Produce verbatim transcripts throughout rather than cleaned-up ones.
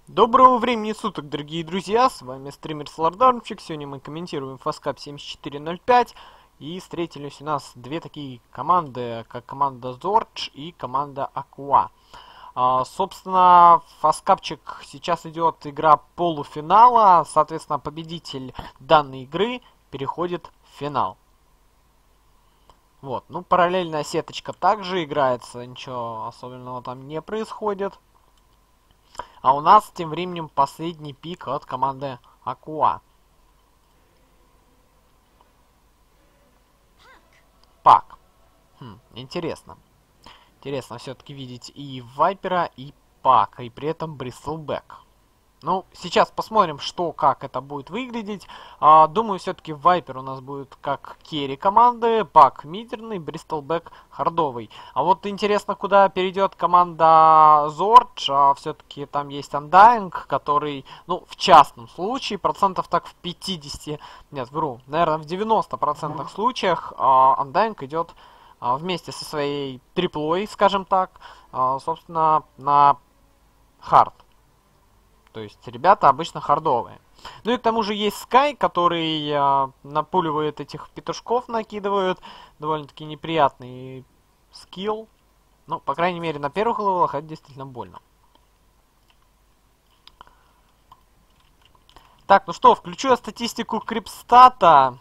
Доброго времени суток, дорогие друзья, с вами стример Слардармчик. Сегодня мы комментируем Фаскап семьдесят четыре ноль пять. И встретились у нас две такие команды, как команда Зордж и команда Aqua. А, собственно, Фаскапчик сейчас идет игра полуфинала, соответственно, победитель данной игры переходит в финал. Вот, ну параллельная сеточка также играется, ничего особенного там не происходит. А у нас тем временем последний пик от команды Aqua. Пак. Хм, интересно. Интересно все-таки видеть и Вайпера, и Пака, и при этом Бристлбэк. Ну, сейчас посмотрим, что, как это будет выглядеть. А, думаю, все-таки Вайпер у нас будет как керри команды, Пак мидерный, Бристлбэк хардовый. А вот интересно, куда перейдет команда Зордж. А, все-таки там есть Undying, который, ну, в частном случае, процентов так в пятидесяти, нет, вру, наверное, в девяноста процентах случаях а, Undying идет а, вместе со своей триплой, скажем так, а, собственно, на хард. То есть ребята обычно хардовые. Ну и к тому же есть Скай, который э, напуливает этих петушков, накидывают. Довольно-таки неприятный скилл. Ну, по крайней мере, на первых левелах это действительно больно. Так, ну что, включу я статистику Крипстата.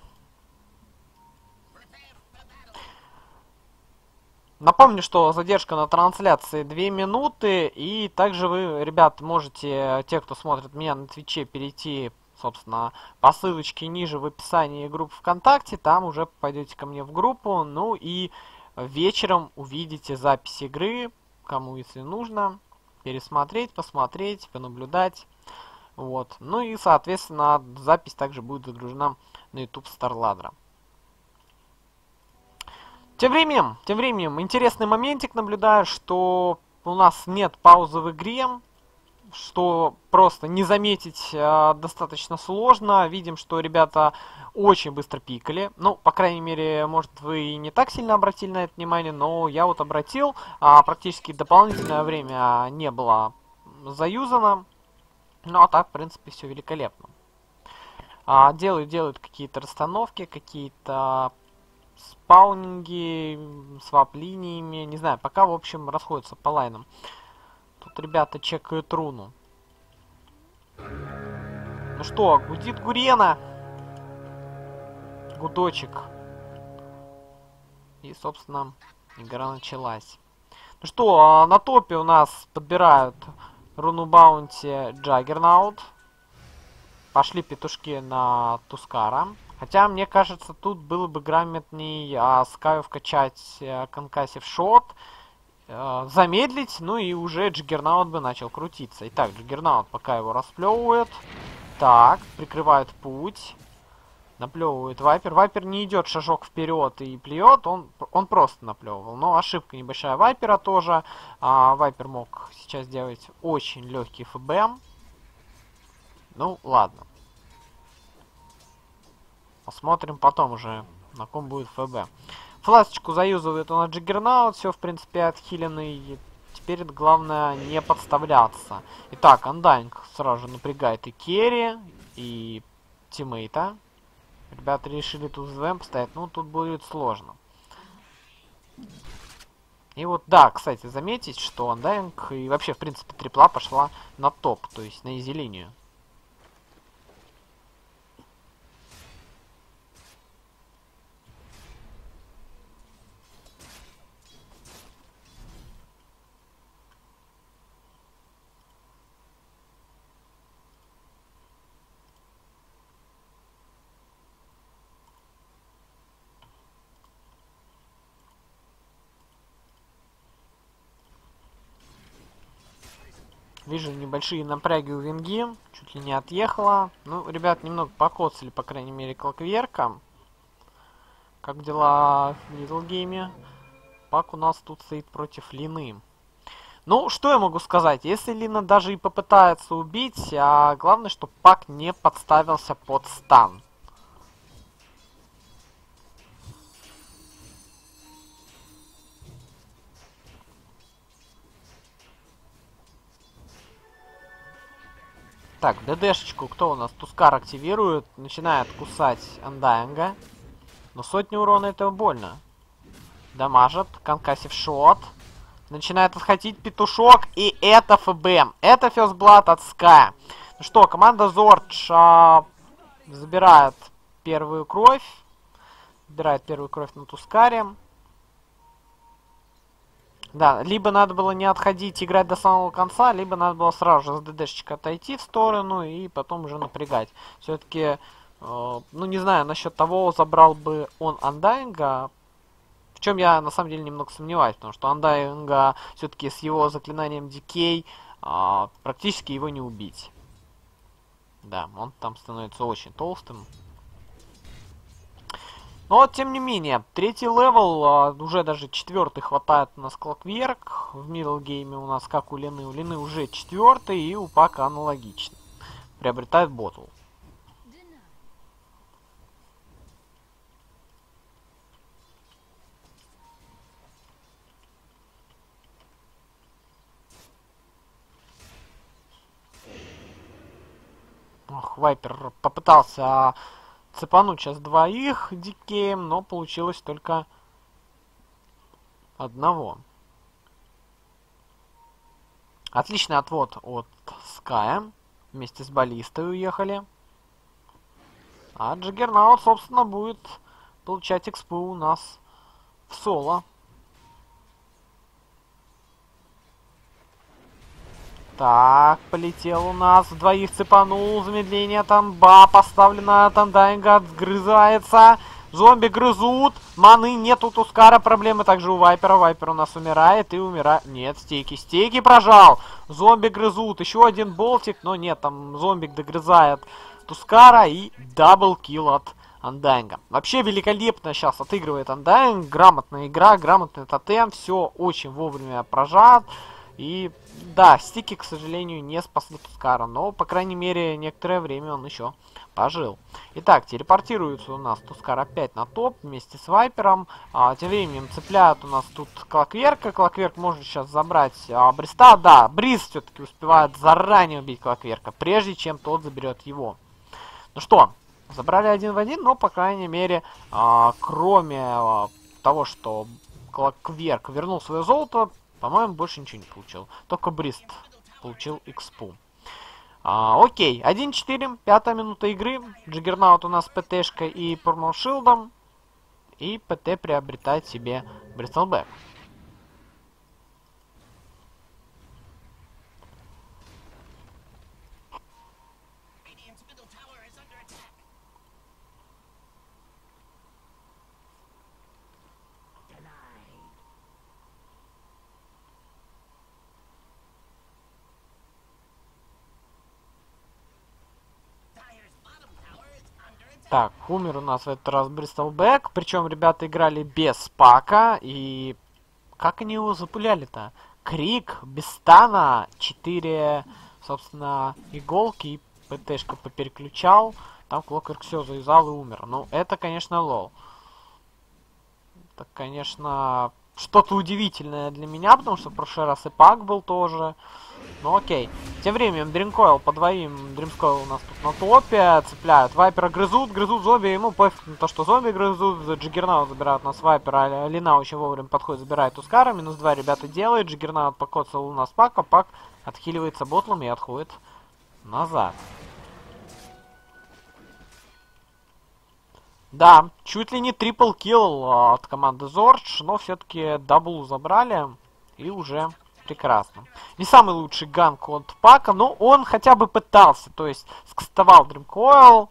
Напомню, что задержка на трансляции две минуты, и также вы, ребят, можете, те, кто смотрит меня на Твиче, перейти, собственно, по ссылочке ниже в описании группы ВКонтакте, там уже пойдете ко мне в группу, ну и вечером увидите запись игры, кому если нужно, пересмотреть, посмотреть, понаблюдать, вот. Ну и, соответственно, запись также будет загружена на YouTube StarLadder. Тем временем, тем временем, интересный моментик наблюдаю, что у нас нет паузы в игре, что просто не заметить э, достаточно сложно. Видим, что ребята очень быстро пикали. Ну, по крайней мере, может, вы и не так сильно обратили на это внимание, но я вот обратил. А практически дополнительное время не было заюзано. Ну, а так, в принципе, все великолепно. А, делают, делают какие-то расстановки, какие-то спаунинги, свап линиями, не знаю, пока, в общем, расходятся по лайнам. Тут ребята чекают руну. Ну что, гудит Гурена. Гудочек. И, собственно, игра началась. Ну что, на топе у нас подбирают руну баунти Джаггернаут. Пошли петушки на Тускара. Хотя, мне кажется, тут было бы грамотней а, Скаю вкачать а, конкассив шот, а, замедлить, ну и уже Джиггернаут бы начал крутиться. Итак, Джиггернаут пока его расплевывает. Так, прикрывает путь. Наплевывает Вайпер. Вайпер не идет шажок вперед и плюет, он, он просто наплевывал. Но ошибка небольшая Вайпера тоже. А, Вайпер мог сейчас делать очень легкий ФБ. Ну, ладно. Посмотрим потом уже, на ком будет ФБ. Фласочку заюзывает он на Джиггернаут, все, в принципе, отхиленный. Теперь главное не подставляться. Итак, Undying сразу же напрягает и керри, и тиммейта. Ребята решили тут ЗВМ поставить, ну, тут будет сложно. И вот, да, кстати, заметить, что Undying и вообще, в принципе, трипла пошла на топ, то есть на изи-линию. Вижу небольшие напряги у Винги. Чуть ли не отъехала. Ну, ребят, немного покоцали, по крайней мере, Клокверка. Как дела в Литлгейме? Пак у нас тут стоит против Лины. Ну, что я могу сказать? Если Лина даже и попытается убить, а главное, чтобы Пак не подставился под стан. Так, ДДшечку кто у нас? Тускар активирует, начинает кусать Андайнга. Но сотни урона этого больно. Дамажит, конкассив шот. Начинает отходить петушок, и это ФБ. Это First Blood от Ская. Ну что, команда Зордж а, забирает первую кровь. Забирает первую кровь на Тускаре. Да, либо надо было не отходить, играть до самого конца, либо надо было сразу же с ДДшечкой отойти в сторону и потом уже напрягать. Все-таки, э, ну не знаю, насчет того, забрал бы он Андайнга, в чем я на самом деле немного сомневаюсь, потому что Андайнга все-таки с его заклинанием Дикей э, практически его не убить. Да, он там становится очень толстым. Но, тем не менее, третий левел, а, уже даже четвертый хватает у нас Клокверк. В мидл гейме у нас, как у Лины, у Лины уже четвертый, и у Пака аналогично. Приобретает ботл. Ох, Вайпер попытался цепануть сейчас двоих дикеем, но получилось только одного. Отличный отвод от Ская. Вместе с баллистой уехали. А Джаггернаут, собственно, будет получать экспу у нас в соло. Так, полетел у нас. Двоих цепанул. Замедление там. Ба, поставлена от Андайнга. Отгрызается. Зомби грызут. Маны нет у Тускара. Проблемы также у Вайпера. Вайпер у нас умирает и умирает. Нет, стейки. Стейки прожал. Зомби грызут. Еще один болтик. Но нет, там зомбик догрызает Тускара. И даблкил от Андайнга. Вообще великолепно сейчас отыгрывает Андайнг. Грамотная игра, грамотный тотем. Все очень вовремя прожат. И да, стики, к сожалению, не спасли Тускара, но, по крайней мере, некоторое время он еще пожил. Итак, телепортируется у нас Тускар опять на топ вместе с Вайпером. А, тем временем цепляют у нас тут Клокверка. Клокверк может сейчас забрать а, Бриста. Да, Бриз все-таки успевает заранее убить Клокверка, прежде чем тот заберет его. Ну что, забрали один в один, но, по крайней мере, а, кроме а, того, что Клокверк вернул свое золото, по-моему, больше ничего не получил. Только Брист получил экспу. А, окей, один четыре, пятая минута игры. Джаггернаут у нас ПТшкой и Пормалшилдом. И ПТ приобретает себе Бристлбэк. Так, умер у нас в этот раз Бристлбэк. Причем ребята играли без пака. И как они его запуляли-то? Крик, без стана, четыре, собственно, иголки и ПТшка попереключал. Там Клокверк все завязал и умер. Ну, это, конечно, лол. Это, конечно, что-то удивительное для меня, потому что в прошлый раз и пак был тоже. Ну окей. Тем временем Дримкойл по двоим. Дримскойл у нас тут на топе. Цепляют. Вайпера грызут, грызут зомби. Ему пофиг на то, что зомби грызут. Джаггернаут забирают у нас Вайпера. Лина очень вовремя подходит, забирает Тускара. Минус два ребята делают. Джаггернаут покоцал у нас пака. Пак отхиливается ботлом и отходит назад. Да, чуть ли не трипл килл от команды Зордж. Но все-таки дабл забрали. И уже... прекрасно. Не самый лучший ганк от пака, но он хотя бы пытался. То есть скастовал Дримкойл.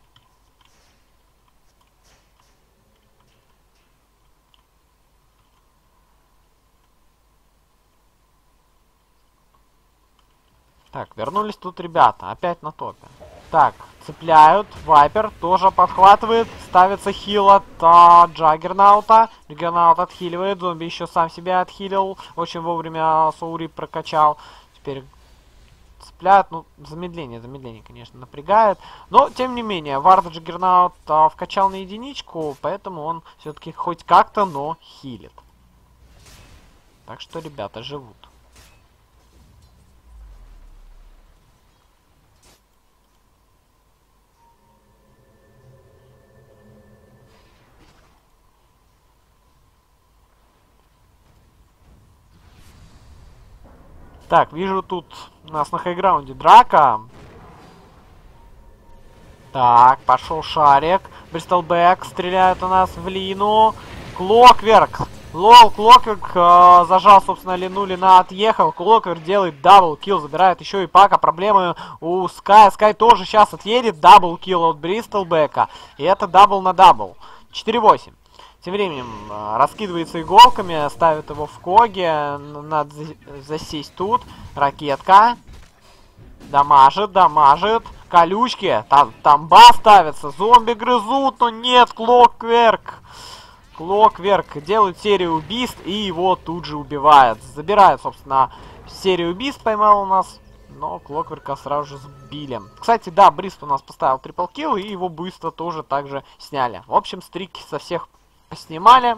Так, вернулись тут ребята. Опять на топе. Так, цепляют. Вайпер тоже подхватывает. Ставится хил от а, Джаггернаута. Джаггернаут отхиливает. Зомби еще сам себя отхилил. Очень вовремя Соури прокачал. Теперь цепляют. Ну, замедление, замедление, конечно, напрягает. Но, тем не менее, Вард Джаггернаут а, вкачал на единичку. Поэтому он все-таки хоть как-то, но хилит. Так что ребята живут. Так, вижу тут у нас на хайграунде драка. Так, пошел шарик. Бристолбэк стреляет у нас в Лину. Клокверк. Лол, Клокверк э, зажал, собственно, Лину. Лина отъехал. Клокверк делает даблкилл. Забирает еще и Пака. Проблемы у Скай. Скай тоже сейчас отъедет. Даблкилл от Бристолбэка. И это дабл на дабл. четыре восемь. Тем временем э, раскидывается иголками. Ставит его в коге. Надо засесть тут. Ракетка. Дамажит, дамажит. Колючки. Там, там бас ставится. Зомби грызут, но нет. Клокверк. Клокверк делает серию убийств и его тут же убивает. Забирает, собственно, серию убийств поймал у нас. Но Клокверка сразу же сбили. Кстати, да, Брист у нас поставил трипл килл, и его быстро тоже также сняли. В общем, стрики со всех поснимали.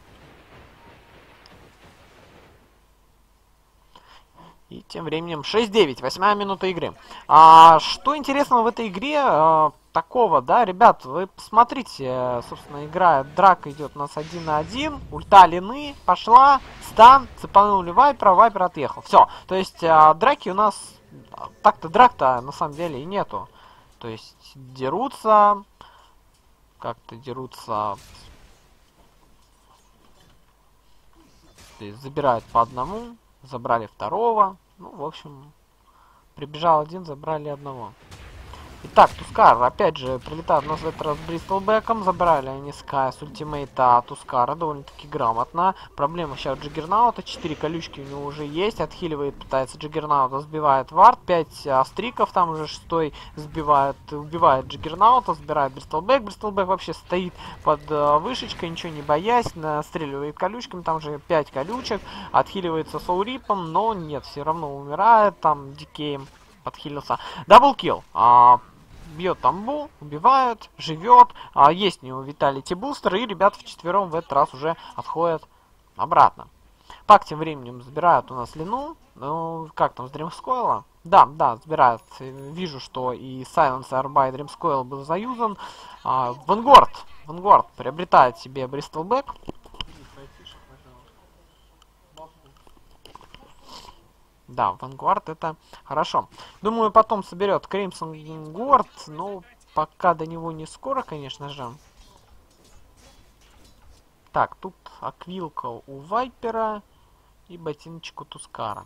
И тем временем шесть девять, восьмая минута игры. А, что интересного в этой игре а, такого, да, ребят, вы посмотрите, собственно, игра, драка идет у нас один на один, ульта Лины пошла, стан, цепанули Вайпера, Вайпер отъехал. Все, то есть а, драки у нас, так-то драк-то на самом деле и нету. То есть дерутся, как-то дерутся, то есть забирают по одному. Забрали второго. Ну, в общем, прибежал один, забрали одного. Итак, Тускар, опять же, прилетает у нас в этот раз Бристолбэком. Забрали они Скай с ультимейта Тускара довольно-таки грамотно. Проблема сейчас Джиггернаута. четыре колючки у него уже есть. Отхиливает, пытается Джиггернаута, сбивает вард. пять астриков, там уже шестой сбивает, убивает Джиггернаута, сбирает Бристолбэк. Бристолбэк вообще стоит под э, вышечкой, ничего не боясь, настреливает колючками. Там уже пять колючек. Отхиливается Соурипом, но нет, все равно умирает. Там дикеем подхилился. Даблкилл. А, бьет тамбу, убивает, живет. А, есть у него Виталити бустер, и ребята вчетвером в этот раз уже отходят обратно. Пак тем временем забирают у нас Лину. Ну, как там, с Дримскойла? Да, да, забирают. Вижу, что и Сайленс, и Арба, и Дримскойл был заюзан. А, Вангорд. Вангорд приобретает себе Бристолбэк. Да, Вангуард это хорошо. Думаю, потом соберет Кримсон Гуард, но пока до него не скоро, конечно же. Так, тут аквилка у Вайпера и ботиночек у Тускара.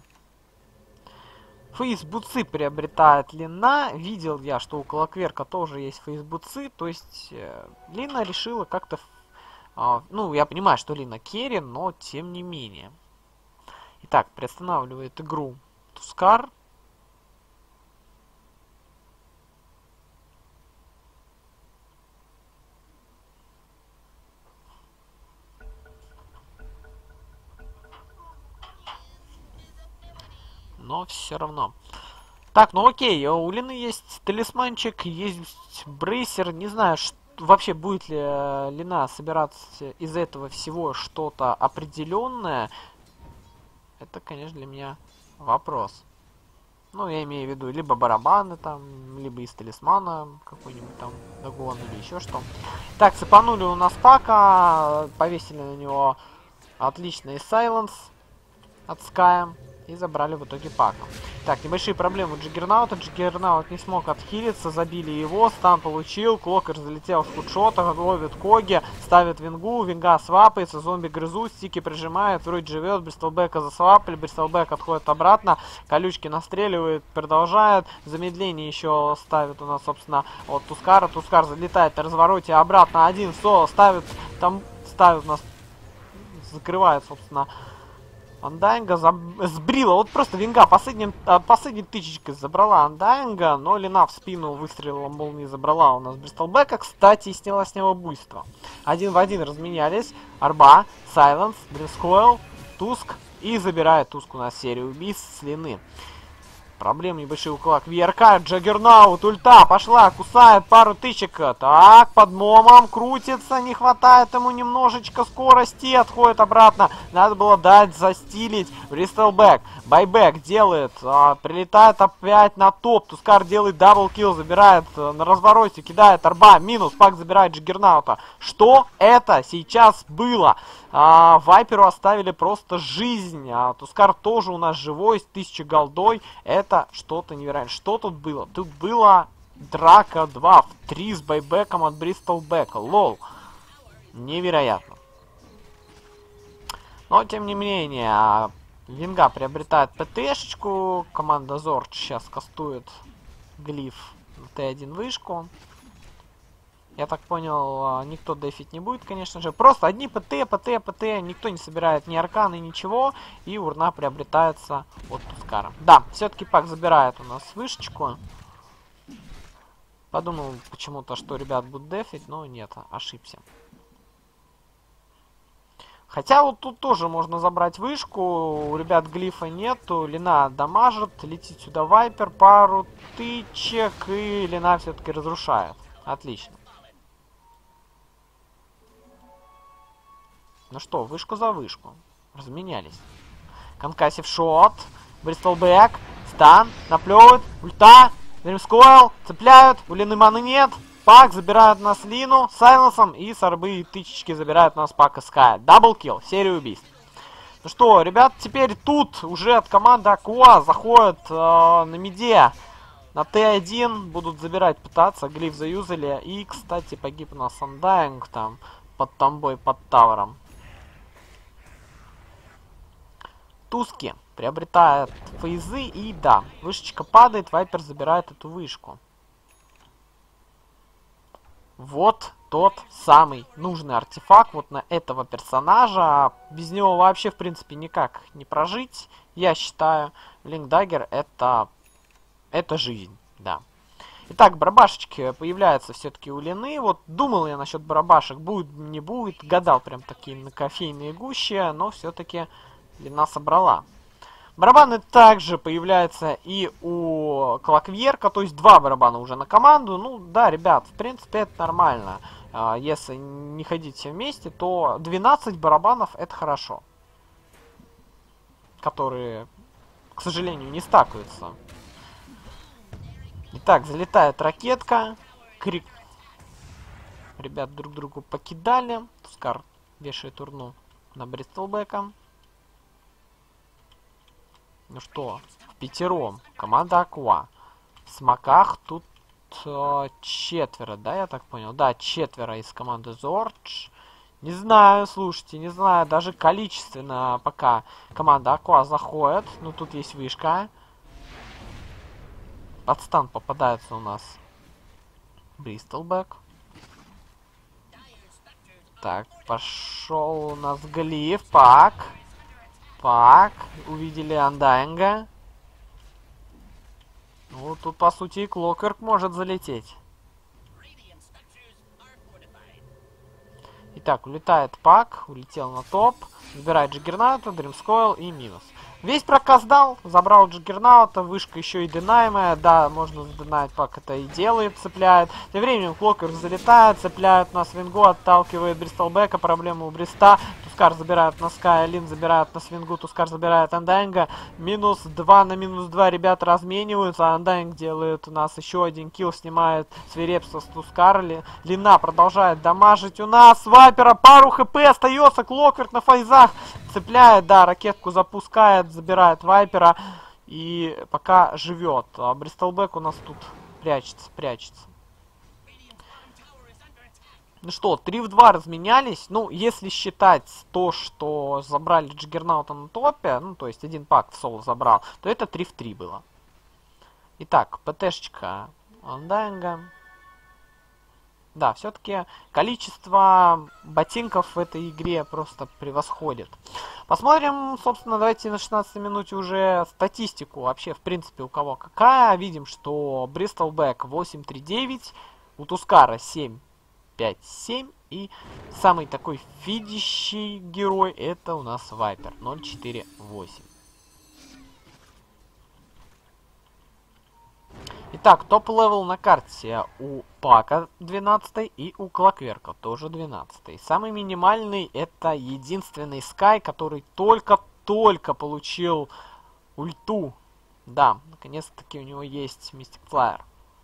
Фейсбуцы приобретает Лина. Видел я, что у Клокверка тоже есть фейсбуцы. То есть э, Лина решила как-то... Э, ну, я понимаю, что Лина керри, но тем не менее. Итак, приостанавливает игру Тускар. Но все равно. Так, ну окей, у Лины есть талисманчик, есть брейсер. Не знаю, что, вообще будет ли э, Лина собираться из этого всего что-то определенное. Это, конечно, для меня вопрос. Ну, я имею в виду либо барабаны там, либо из талисмана какой-нибудь там догон или еще что. Так, цепанули у нас Пака, повесили на него отличный сайленс от Ская и забрали в итоге Пака. Так, небольшие проблемы у Джиггернаута. Джиггернаут не смог отхилиться, забили его, стан получил, Клокер залетел с худшота, ловит Коги, ставит Вингу, Винга свапается, зомби грызут, стики прижимает, вроде живет, Бристолбэка засвапали, Бристолбэк отходит обратно, колючки настреливает, продолжает, замедление еще ставит у нас, собственно, от Тускара, Тускар залетает на развороте обратно, один соло ставит, там ставит у нас, закрывает, собственно, Андайнга сбрила, вот просто Винга последним, а, последней тычечкой забрала Андайнга, но Лина в спину выстрелила молнии, забрала у нас Бристолбэка, кстати, и сняла с него буйство. Один в один разменялись, Арба, Сайленс, Дрискойл, Туск, и забирает Туск у нас серию убийств с Лины. Проблем небольшие у Клокверка. Джаггернаут, ульта, пошла, кусает пару тычек. Так, под момом крутится, не хватает ему немножечко скорости, отходит обратно. Надо было дать застилить. Бристолбэк, байбэк делает, а, прилетает опять на топ. Тускар делает даблкил, забирает а, на развороте, кидает арба, минус, пак забирает Джаггернаута. Что это сейчас было? А, Вайперу оставили просто жизнь, а Тускар тоже у нас живой, с тысячей голдой. Это что-то невероятное. Что тут было? Тут было драка два в три с байбеком от Бристолбека. Лол. Невероятно. Но, тем не менее, Винга приобретает ПТшечку. Команда Зорч сейчас кастует глиф на Т один вышку. Я так понял, никто дефить не будет, конечно же. Просто одни ПТ, ПТ, ПТ. Никто не собирает ни арканы, ничего. И урна приобретается от Тускара. Да, все-таки пак забирает у нас вышечку. Подумал почему-то, что ребят будут дефить, но нет, ошибся. Хотя вот тут тоже можно забрать вышку. У ребят глифа нету. Лина дамажит. Летит сюда Вайпер. Пару тычек. И Лина все-таки разрушает. Отлично. Ну что, вышку за вышку. Разменялись. Конкассив шот. Бристолбэк. Стан. Наплевывает. Ульта. Дримскойл. Цепляют. У Лины маны нет. Пак забирают нас Лину. Сайленсом. И с арбы и тычечки забирают нас Пак и Скай. Даблкил. Серия убийств. Ну что, ребят, теперь тут уже от команды Акуа заходят э, на миде. На Т один. Будут забирать, пытаться. Глиф заюзали. И, кстати, погиб у нас Undying там. Под тамбой, под тавером. Туски приобретает фейзы, и да, вышечка падает, Вайпер забирает эту вышку. Вот тот самый нужный артефакт вот на этого персонажа. Без него вообще, в принципе, никак не прожить, я считаю. Блинкдаггер это... это жизнь, да. Итак, барабашечки появляются все-таки у Лины. Вот думал я насчет барабашек, будет, не будет. Гадал прям такие на кофейные гуще, но все-таки Лина собрала. Барабаны также появляются и у Клокверка, то есть два барабана уже на команду. Ну да, ребят, в принципе это нормально. А, если не ходить все вместе, то двенадцать барабанов это хорошо. Которые, к сожалению, не стакаются. Итак, залетает ракетка. Крик. Ребят друг другу покидали. Тускар вешает урну на Бристолбека. Ну что, в пятером. Команда Акуа. В смоках тут э, четверо, да, я так понял? Да, четверо из команды Зорч. Не знаю, слушайте, не знаю. Даже количественно пока команда Акуа заходит. Ну, тут есть вышка. Под стан попадается у нас Бристолбек. Так, пошел у нас глиф. Пак. Пак. Увидели Undying. Ну, тут, по сути, и Клокверк может залететь. Итак, улетает Пак. Улетел на топ. Забирает Джаггернаута, Дримскойл и минус. Весь проказ дал, забрал Джаггернаута, вышка еще и динаемая, да, можно задинать, Пак это и делает, цепляет. Тем временем Клокверк залетает, цепляет нас Вингу, отталкивает Бристолбека, проблема у Бриста. Тускар забирает на Скай, Лин забирает на Свингу, Тускар забирает Undying. Минус два на минус два ребята размениваются, Undying делает у нас еще один килл, снимает свирепство с Тускар. Лина продолжает дамажить у нас Вайпера, пару хп остается, Клокверк на фейзах. Цепляет, да, ракетку запускает, забирает Вайпера и пока живет. А Бристолбек у нас тут прячется, прячется. Ну что, три в два разменялись. Ну, если считать то, что забрали Джаггернаута на топе, ну, то есть один пак в соло забрал, то это три в три было. Итак, ПТшечка Undying. Да, все-таки количество ботинков в этой игре просто превосходит. Посмотрим, собственно, давайте на шестнадцатой минуте уже статистику. Вообще, в принципе, у кого какая. Видим, что Бристолбек восемь три девять, у Тускара семь пять семь. И самый такой фидящий герой это у нас Вайпер ноль четыре восемь. Итак, топ-левел на карте у Пака двенадцатый и у Клокверка тоже двенадцатый. Самый минимальный это единственный Скай, который только-только получил ульту. Да, наконец-таки у него есть Мистик Флайер.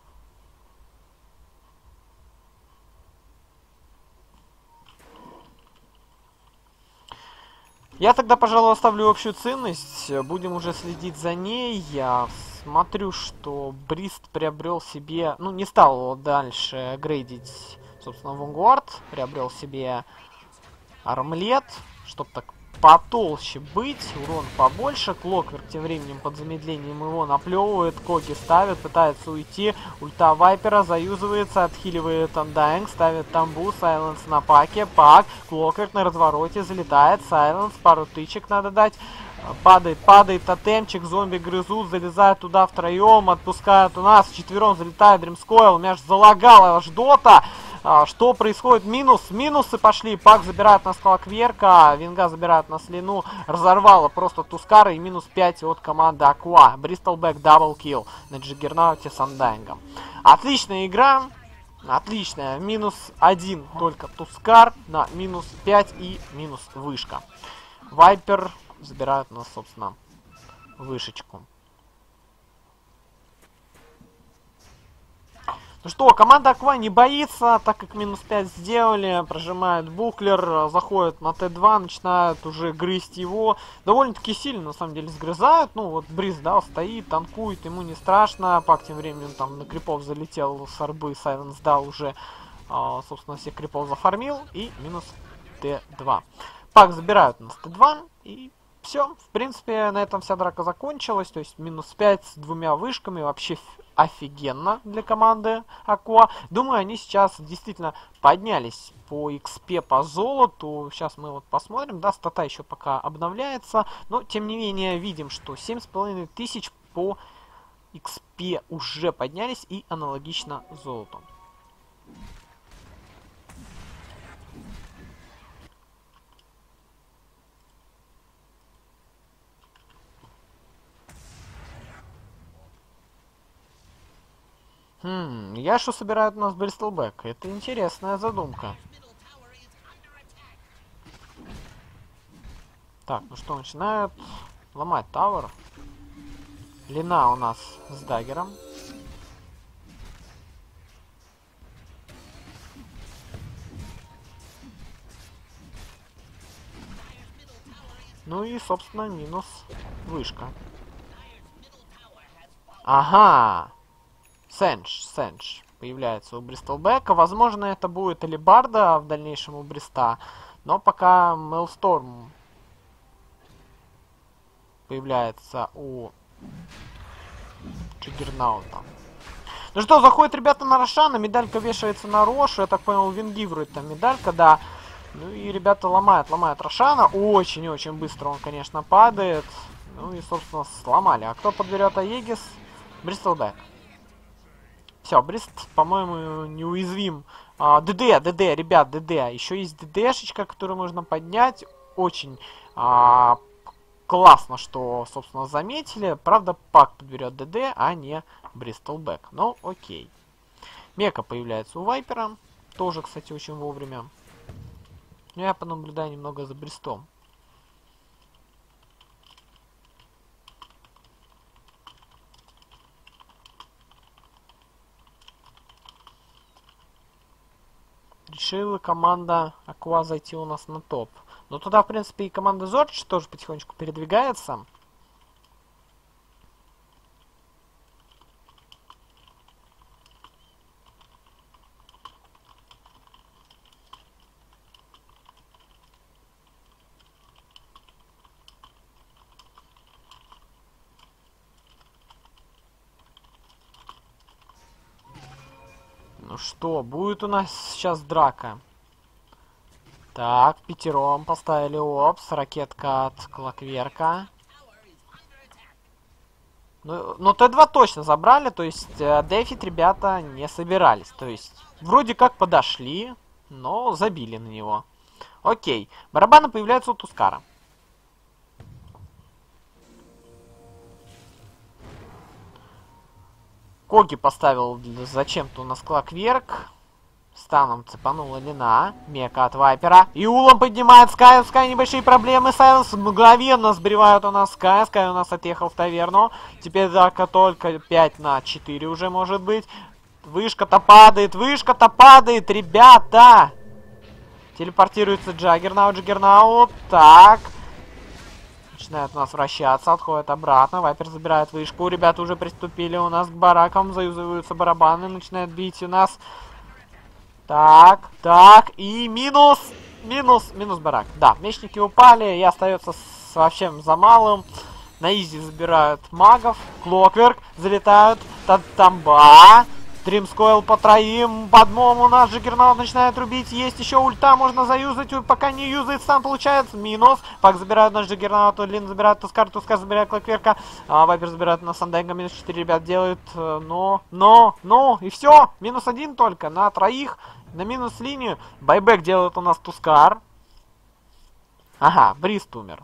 Я тогда, пожалуй, оставлю общую ценность. Будем уже следить за ней. Я смотрю, что Брист приобрел себе... Ну, не стал его дальше грейдить, собственно, Vanguard. Приобрел себе армлет, чтобы так потолще быть, урон побольше. Клокверк тем временем под замедлением его наплевывает, Коги ставит, пытается уйти. Ульта Вайпера заюзывается, отхиливает Undying, ставит тамбу, Сайленс на Паке. Пак, Клокверк на развороте залетает, Сайленс, пару тычек надо дать. Падает, падает тотемчик, зомби грызут, залезают туда втроем, отпускают у нас, вчетвером залетает Дримскойл, мяч залагал аж дота. А, что происходит? Минус, минусы пошли, Пак забирает на Клокверка, Винга забирает на Слину, разорвала просто Тускара и минус пять от команды Аква. Бристолбэк даблкилл на Джиггернауте с Андайнгом. Отличная игра, отличная, минус один только Тускар на минус пять и минус вышка. Вайпер забирают нас, собственно, вышечку. Ну что, команда Аква не боится, так как минус пять сделали, прожимает буклер, заходит на Т два, начинают уже грызть его. Довольно-таки сильно, на самом деле, сгрызают. Ну, вот Бриз, да, стоит, танкует, ему не страшно. Пак тем временем там на крипов залетел с арбы, Сайленс дал уже, а, собственно, всех крипов зафармил. И минус Т два. Пак забирают нас Т два и... Все, в принципе, на этом вся драка закончилась. То есть минус пять с двумя вышками. Вообще офигенно для команды Аква. Думаю, они сейчас действительно поднялись по икс пи, по золоту. Сейчас мы вот посмотрим. Да, стата еще пока обновляется. Но, тем не менее, видим, что семь с половиной тысяч по икс пи уже поднялись. И аналогично золоту. Хм, Яшу собирают у нас Бристолбэк. Это интересная задумка. Так, ну что, начинают ломать тавер. Лина у нас с даггером. Ну и, собственно, минус вышка. Ага! Сэндж, Сэндж появляется у Бристолбэка. Возможно, это будет Алибарда в дальнейшем у Бриста. Но пока Мейлсторм появляется у Джиггернаута. Ну что, заходит ребята на Рошана. Медалька вешается на Рошу. Я так понял, Винги вроде там медалька, да. Ну и ребята ломают, ломают Рошана. Очень-очень быстро он, конечно, падает. Ну и, собственно, сломали. А кто подберет Аегис? Бристолбэк. Все, Брист, по-моему, неуязвим. А, ДД, ДД, ребят, ДД. Еще есть ДДшечка, которую можно поднять. Очень а, классно, что, собственно, заметили. Правда, Пак подберет ДД, а не Бристолбэк. Ну, окей. Мека появляется у Вайпера. Тоже, кстати, очень вовремя. Ну, я понаблюдаю немного за Бристом. Решила команда Аква зайти у нас на топ. Но туда, в принципе, и команда Зордж тоже потихонечку передвигается. Ну что, будет у нас сейчас драка. Так, пятером поставили опс, ракетка от Клокверка. Ну, но Т два точно забрали, то есть э, дефить ребята не собирались. То есть вроде как подошли, но забили на него. Окей, барабаны появляются у Тускара. Коги поставил зачем-то у нас Клокверк. Станом цепанула Лина. Мека от Вайпера. И Улом поднимает Скай. У Скай небольшие проблемы. Сайленс мгновенно сбривают у нас Скай. Скай у нас отъехал в таверну. Теперь Зака только пять на четыре уже может быть. Вышка-то падает. Вышка-то падает, ребята. Телепортируется Джаггернаут. Джаггернаут. Так. Начинает у нас вращаться. Отходит обратно. Вайпер забирает вышку. Ребята уже приступили у нас к баракам. Заюзываются барабаны. Начинает бить у нас... Так, так, и минус, минус, минус барак. Да, мечники упали, и остается совсем за малым. На изи забирают магов. Клокверк, залетают. Тамба. Дримскойл по троим. Подмом у нас Джаггернаут начинает рубить. Есть еще ульта, можно заюзать. Пока не юзает, сам получается. Минус. Пак забирают наш Джаггернаут. Лин забирает Тускар. Тускар забирает Клокверка. А, Вайпер забирает на Санденга. Минус четыре ребят делают. Но, но, но. И все. Минус один только на троих. На минус линию. Байбек делает у нас Тускар. Ага, Брист умер.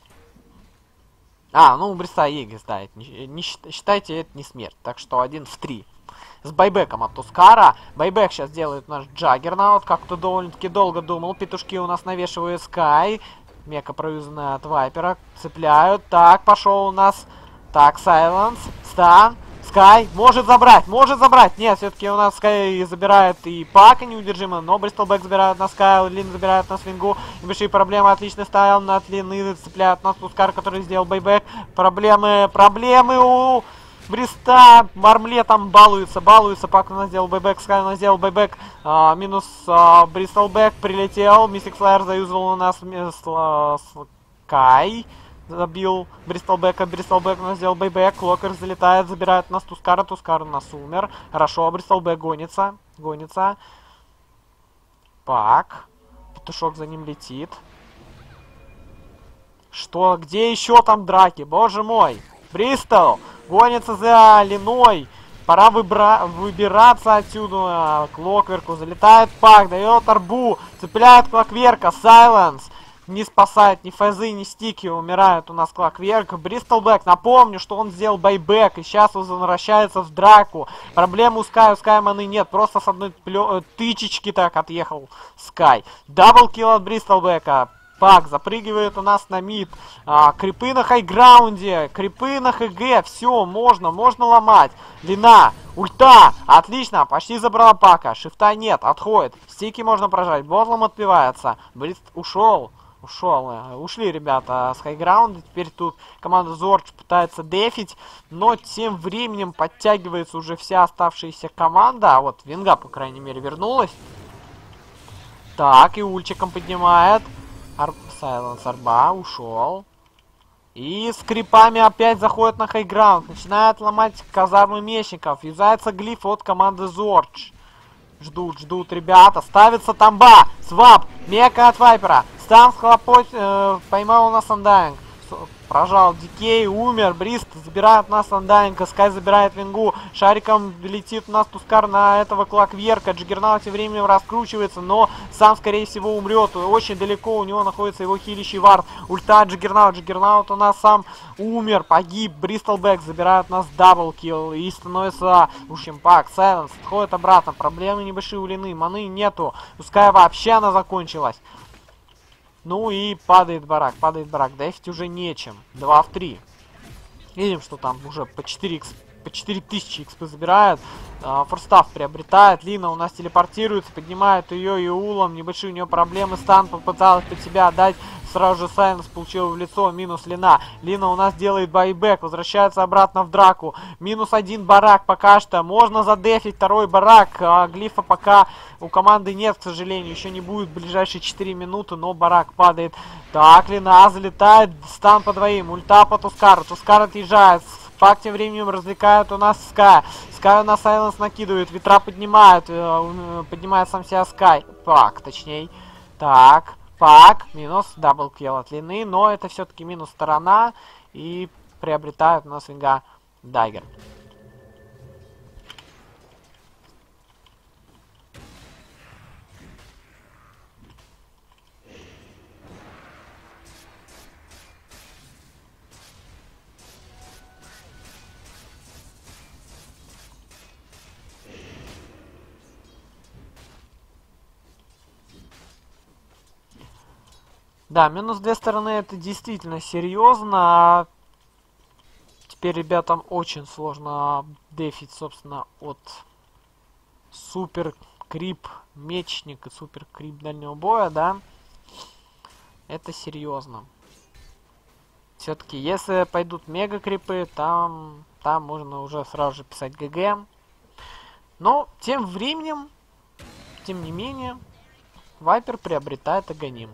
А, ну у Бриста Егис, да. Это не, не, считайте, это не смерть. Так что один в три. С байбеком от Тускара. Байбек сейчас делает наш Джаггернаут. Как-то довольно-таки долго думал. Петушки у нас навешивают Скай. Мека проюзанная от Вайпера. Цепляют. Так, пошел у нас. Так, Сайленс. Стан. Скай может забрать, может забрать. Нет, все-таки у нас Скай забирает и Пака неудержимо, но Бристолбэк забирает на Скай, Лин забирает на Свингу. Небольшие проблемы, отлично ставил на Лины, цепляют нас Тускар, который сделал байбек. Проблемы, проблемы у Бриста. Мармле там балуется, балуется. Пак у нас сделал байбек, Скай у нас сделал байбек. А, минус а, Бристолбэк прилетел. Мистик Флайер заюзал у нас а, Скай. Забил Бристолбека, Бристолбек у нас сделал бейбек, Клокер залетает, забирает нас Тускара, Тускар у нас умер. Хорошо, Бристолбек гонится, гонится. Пак. Петушок за ним летит. Что, где еще там драки? Боже мой. Бристол гонится за Линой. Пора выбра выбираться отсюда. Клокверку залетает Пак, дает арбу, цепляет Клокверка, Сайленс. Не спасает ни фазы, ни стики. Умирает у нас Клокверк. Бристолбэк, напомню, что он сделал байбек. И сейчас он возвращается в драку. Проблем у Скай, у Скай маны нет. Просто с одной тычечки так отъехал Скай. Даблкил от Бристолбэка. Пак запрыгивает у нас на мид. А, крипы на хайграунде. Крипы на ХГ. Все, можно, можно ломать. Лина. Ульта. Отлично. Почти забрала Пака. Шифта нет. Отходит. Стики можно прожать. Ботлом отбивается. Брист ушел. Ушел. Ушли ребята с хайграунда. Теперь тут команда Зорч пытается дефить. Но тем временем подтягивается уже вся оставшаяся команда. А вот Винга, по крайней мере, вернулась. Так, и ульчиком поднимает. Ар... Сайленс Арба ушел. И с крипами опять заходит на хайграунд. Начинает ломать казармы мечников. Юзается глиф от команды Зорч. Ждут, ждут ребята. Ставится тамба. Свап. Мека от Вайпера. Стан схлопоть. Э, поймал у нас Андайнг. Прожал Дикей, умер, Брист забирает нас Андайнга, Скай забирает Вингу, шариком летит у нас Тускар на этого Клокверка, Джаггернаут тем временем раскручивается, но сам скорее всего умрет, очень далеко у него находится его хилищий вард, ульта Джаггернаут, Джаггернаут у нас сам умер, погиб, Бристолбэк забирает нас даблкилл и становится ушем Пак, Сайленс отходит обратно, проблемы небольшие у Лины, маны нету, у Скай вообще она закончилась. Ну и падает барак, падает барак. Дефить уже нечем. два в три. Видим, что там уже по четыре икс, по четыре тысячи экспы забирает. А, форстав приобретает. Лина у нас телепортируется, поднимает ее и улом. Небольшие у нее проблемы. Стан попыталась под себя отдать. Сразу же Сайленс получил в лицо. Минус Лина. Лина у нас делает байбек. Возвращается обратно в драку. Минус один барак пока что. Можно задефить второй барак. А, глифа пока у команды нет, к сожалению. Еще не будет в ближайшие четыре минуты. Но барак падает. Так, Лина залетает. Стан по двоим. Ульта по Тускару. Тускар отъезжает. Пак тем временем развлекает у нас Скай. Скай у нас Сайленс накидывает. Ветра поднимает. Поднимает сам себя Скай. Пак, точнее. Так. Пак, минус, даблкилл от Лины, но это все-таки минус сторона, и приобретают у нас Винга Дайгер. Да, минус две стороны это действительно серьезно. Теперь ребятам очень сложно дефить, собственно, от супер крип мечник и супер крип дальнего боя, да. Это серьезно. Все-таки, если пойдут мега крипы, там, там можно уже сразу же писать ГГ. Но тем временем, тем не менее, Вайпер приобретает Аганим.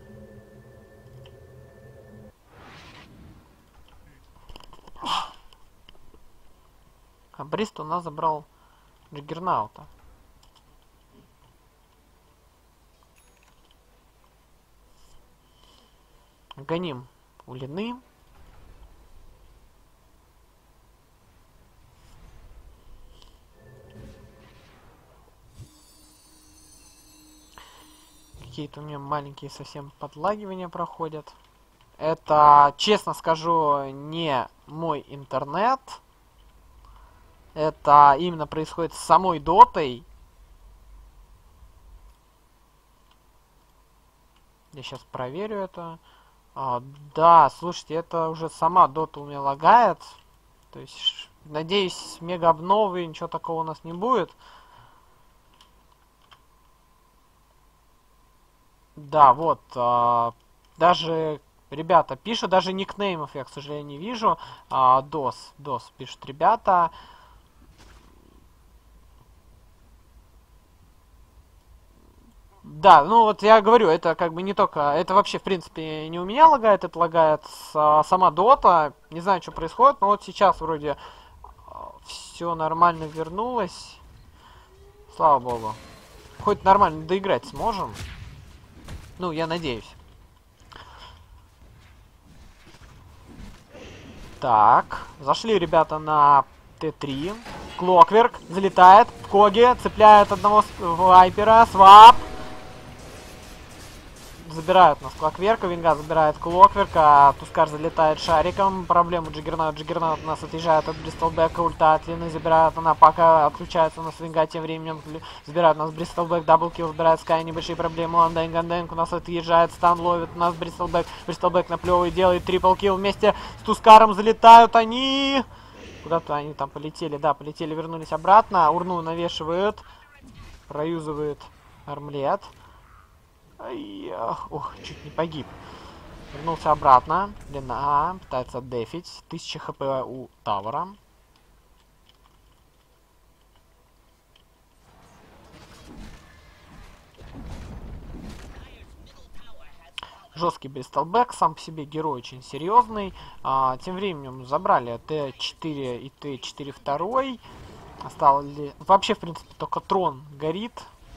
А Брист у нас забрал Джиггернаута. Аганим у Лины. Какие-то у меня маленькие совсем подлагивания проходят. Это, честно скажу, не мой интернет. Это именно происходит с самой дотой. Я сейчас проверю это. А, да, слушайте, это уже сама дота у меня лагает. То есть, надеюсь, мега обновы, ничего такого у нас не будет. Да, вот. А, даже ребята пишут, даже никнеймов я, к сожалению, не вижу. А, дос, дос пишут ребята. Да, ну вот я говорю, это как бы не только... Это вообще, в принципе, не у меня лагает, это лагает с, сама дота. Не знаю, что происходит, но вот сейчас вроде все нормально вернулось. Слава богу. Хоть нормально доиграть сможем. Ну, я надеюсь. Так, зашли ребята на Т три. Клокверк залетает в Коги, цепляет одного вайпера, свап. Забирают нас Клокверка, Винга забирает Клокверка, Тускар залетает шариком. Проблема Джиггернаут. Джиггернаут у нас отъезжает от Бристолбека, ульта от Лины забирает она, пока отключается у нас Винга, тем временем забирает у нас Бристолбек, даблкил забирает Скай, небольшие проблемы, Ландэнг, Гандэнг у нас отъезжает, стан ловит у нас Бристолбек, Бристолбек наплевывает, делает трипл килл, вместе с Тускаром залетают они. Куда-то они там полетели, да, полетели, вернулись обратно, Урну навешивают, проюзывает армлет. Ай, ох, чуть не погиб. Вернулся обратно. Лина пытается дефить. тысяча хп у Тавра. Жесткий Бристолбек, сам по себе герой очень серьезный. А, тем временем забрали Т четыре и Т четыре второй. Осталось... Вообще, в принципе, только трон горит.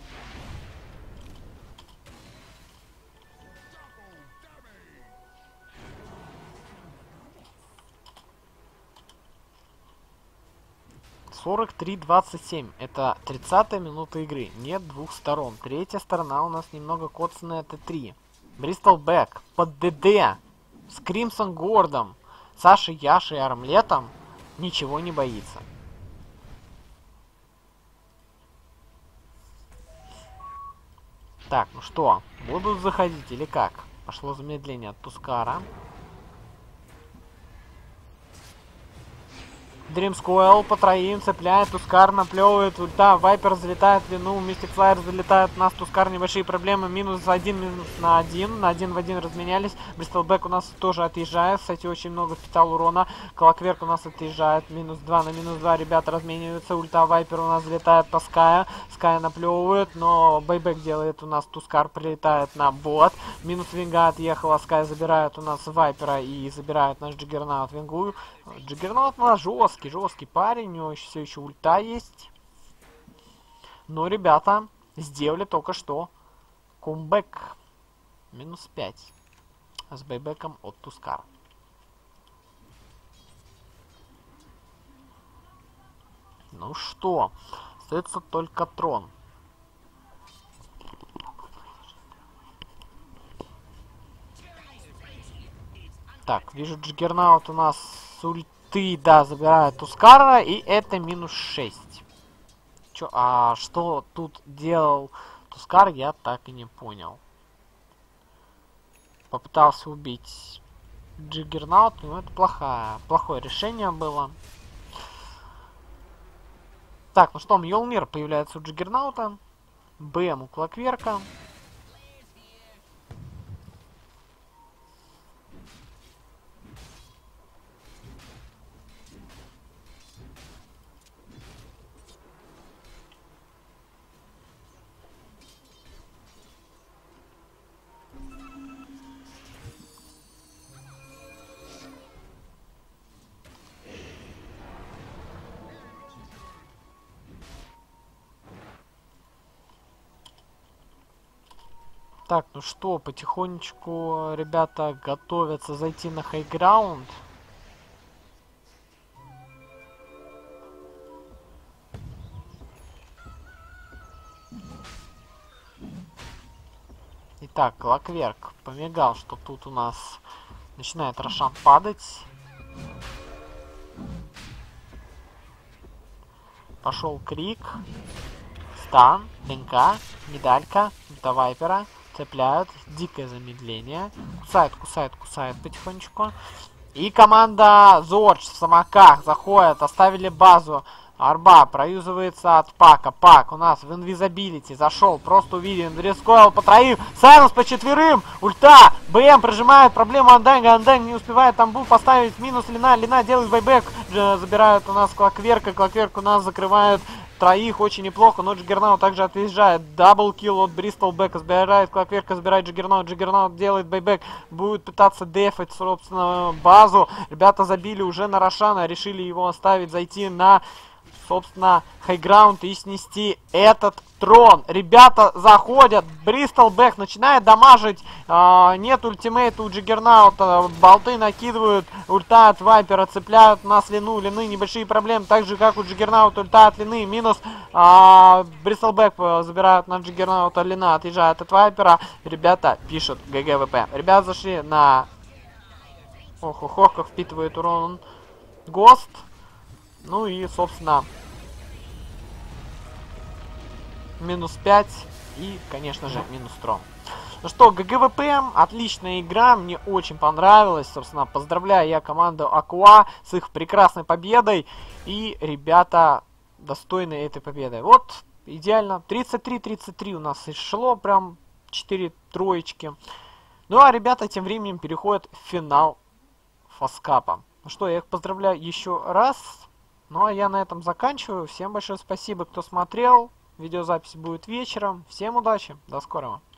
сорок три двадцать семь. Это тридцатая минута игры. Нет двух сторон. Третья сторона у нас немного коцанная Т три. Бристолбек под ДД. С Кримсон Гордом. Сашей, Яшей и Армлетом ничего не боится. Так, ну что, будут заходить или как? Пошло замедление от Тускара. Дримскойл по троим цепляет, Тускар наплевывает, ульта, Вайпер залетает в Лину, Мистик Флайер залетает у нас, Тускар небольшие проблемы, минус один, минус на один, на один в один разменялись, Бристолбек у нас тоже отъезжает, кстати, очень много впитал урона, Клокверк у нас отъезжает, минус два на минус два, ребята размениваются, ульта, Вайпер у нас залетает по Ская, Ская наплевывает, но байбек делает у нас, Тускар прилетает на бот, минус Винга отъехала, Скай забирает у нас Вайпера и забирает наш Джиггернаут Вингу. Джиггернаут у нас жесткий, жесткий парень, у него все еще ульта есть. Но ребята сделали только что комбэк. Минус пять. С байбеком от Тускара. Ну что, остается только трон. Так, вижу, Джиггернаут у нас с ульты, да, забирает Тускара, и это минус шесть. Чё, а что тут делал Тускар, я так и не понял. попытался убить Джиггернаут, но это плохое, плохое решение было. Так, ну что, Мьёлнир появляется у Джиггернаута, БМ у Клокверка. Так, ну что, потихонечку ребята готовятся зайти на хайграунд. Итак, Клокверк помигал, что тут у нас начинает Рошан падать. Пошел крик. Стан, ДНК, медалька, до Вайпера. Цепляют. Дикое замедление. Кусает, кусает, кусает потихонечку. И команда Зордж в самоках заходит. Оставили базу. Арба проюзывается от Пака. Пак у нас в инвизабилити зашел. Просто увиден. Дрескойл по троим. Сайленс по четверым. Ульта. БМ прожимает проблему Анденга. Анденг не успевает тамбу поставить. Минус Лина. Лина делает байбек. Забирают у нас Клокверка. Клокверк у нас закрывает троих очень неплохо, но Джиггернаут также отъезжает. Даблкил от Бристолбека. Забирает Клокверка, забирает Джиггернаут. Джиггернаут делает байбек. Будет пытаться дефать, собственно, базу. Ребята забили уже на Рошана. Решили его оставить, зайти на, собственно, хайграунд и снести этот трон. Ребята заходят. Бристолбек начинает дамажить. А, нет ультимейта у Джиггернаута. Болты накидывают. Ульта от Вайпера. Цепляют нас Лину. Лины небольшие проблемы. Так же, как у Джиггернаута. Ульта от Лины. Минус. А, Бристолбек забирают на Джиггернаута. Лина отъезжает от Вайпера. Ребята пишут ГГВП. Ребята зашли на... Ох, ох, ох, как впитывает урон Гост. Ну и, собственно... минус пять и, конечно же, минус трон. Ну что, ГГВП, отличная игра, мне очень понравилась. Собственно, поздравляю я команду Aqua с их прекрасной победой. И ребята достойны этой победы. Вот, идеально. тридцать три тридцать три у нас и шло, прям четыре троечки. Ну а ребята тем временем переходят в финал Фаскапа. Ну что, я их поздравляю еще раз. Ну а я на этом заканчиваю. Всем большое спасибо, кто смотрел. Видеозапись будет вечером. Всем удачи, до скорого.